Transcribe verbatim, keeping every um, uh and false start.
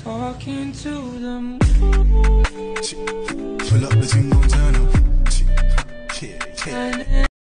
Talking to the moon. Pull up the thing, gon' turn up. Yeah, yeah.